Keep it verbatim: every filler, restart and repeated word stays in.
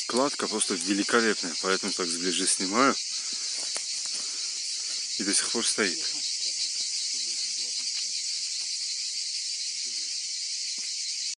Кладка просто великолепная, поэтому так сближе снимаю. И до сих пор стоит.